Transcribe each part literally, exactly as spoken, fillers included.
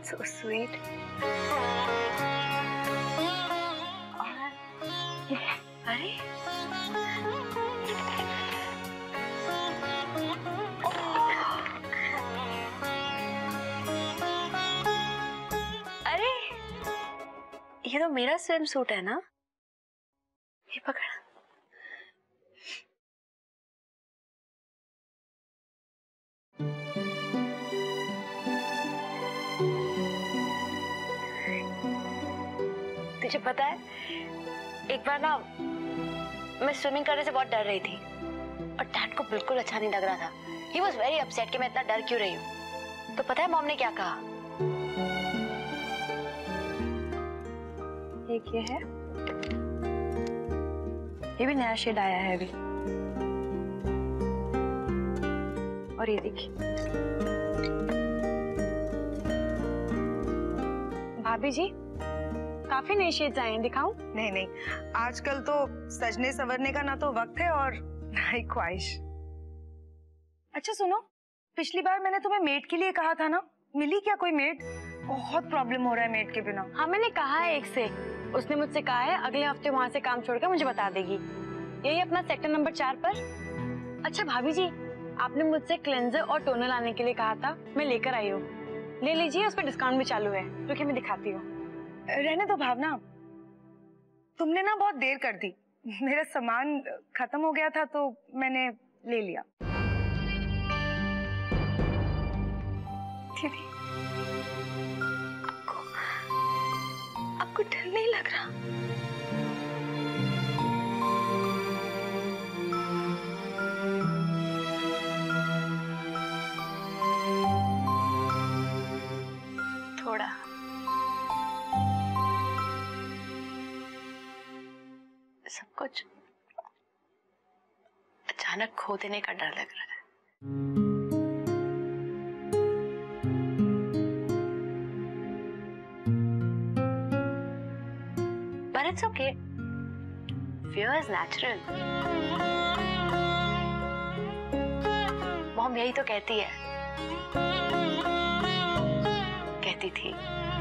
So sweet. अरे अरे ये तो मेरा स्विम सूट है ना, ये पकड़। तुझे पता है एक बार ना मैं स्विमिंग करने से बहुत डर रही थी और डैड को बिल्कुल अच्छा नहीं लग रहा था। He was very upset कि मैं इतना डर क्यों रही हूँ। तो पता है मॉम ने क्या कहा? एक ये है, ये भी नया शेड आया है अभी, और ये देखिए। भाभी जी काफी नए शेड्स आए हैं, दिखाऊं? नहीं नहीं, आजकल तो सजने संवरने का ना तो वक्त है और ना ही ख्वाहिश। अच्छा सुनो, पिछली बार मैंने तुम्हें मेड के लिए कहा था ना, मिली क्या कोई मेड? बहुत प्रॉब्लम हो रहा है मेड के बिना। हाँ मैंने कहा है एक से, उसने मुझसे कहा है अगले हफ्ते वहाँ से काम छोड़कर मुझे बता देगी। यही अपना सेक्टर नंबर चार पर। अच्छा भाभी जी, आपने मुझसे क्लेंजर और टोनर लाने के लिए कहा था, मैं लेकर आई हूँ, ले लीजिए, उस पर डिस्काउंट भी चालू है। रुकिए मैं दिखाती हूँ। रहने दो भावना, तुमने ना बहुत देर कर दी। मेरा सामान खत्म हो गया था तो मैंने ले लिया। दीदी आपको आपको डर नहीं लग रहा? थोड़ा। सब कुछ अचानक खो देने का डर लग रहा है। But it's okay. Fear is natural. Mom यही तो कहती है, कहती थी।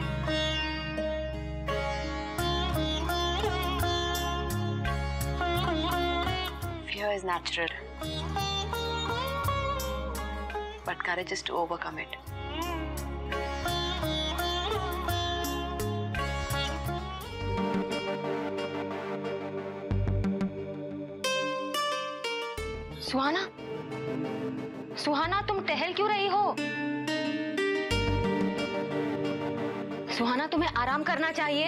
Fear is natural, but courage is to overcome it. सुहाना, सुहाना तुम टहल क्यों रही हो? सुहाना तुम्हें आराम करना चाहिए।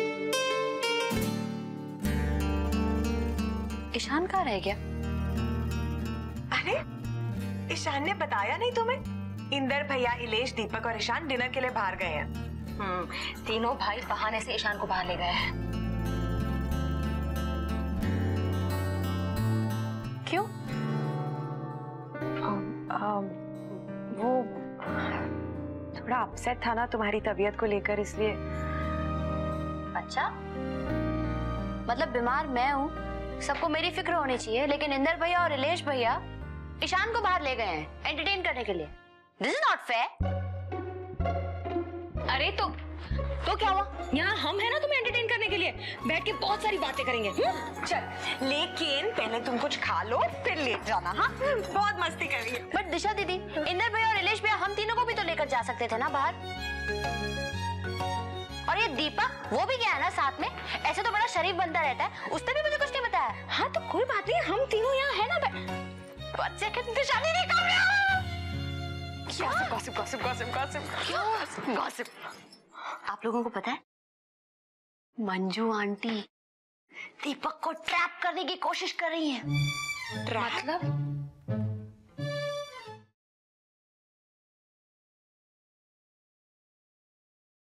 ईशान कहाँ रह गया? अरे ईशान ने बताया नहीं तुम्हें? इंदर भैया, इलेश, दीपक और ईशान डिनर के लिए बाहर गए हैं। हम्म, तीनों भाई बहाने से ईशान को बाहर ले गए हैं। क्यों? आ, आ, वो थोड़ा अपसेट था ना तुम्हारी तबीयत को लेकर, इसलिए। अच्छा, मतलब बीमार मैं हूँ, सबको मेरी फिक्र होनी चाहिए, लेकिन इंदर भैया और इलेश भैया ईशान को बाहर ले गए हैं एंटरटेन करने के लिए। This is not fair. अरे तो तो क्या हुआ? यहाँ हम है ना तुम्हें एंटरटेन करने के लिए, बैठ के बहुत सारी बातें करेंगे। चल, लेकिन पहले तुम कुछ खा लो फिर ले जाना। हाँ, बहुत मस्ती कर रही है। बट दिशा दीदी, इंदर भैया और इलेश भैया हम तीनों को भी तो लेकर जा सकते थे ना बाहर। और ये दीपक, वो भी गया है ना साथ में, ऐसे तो बड़ा शरीफ बनता रहता है, उसने भी मुझे कुछ नहीं बताया। हाँ तो कोई बात नहीं, हम तीनों यहाँ है ना। बच्चे के दिशा दीदी कब gossip gossip gossip gossip gossip. आप लोगों को पता है, मंजू आंटी दीपक को ट्रैप करने की कोशिश कर रही हैं। मतलब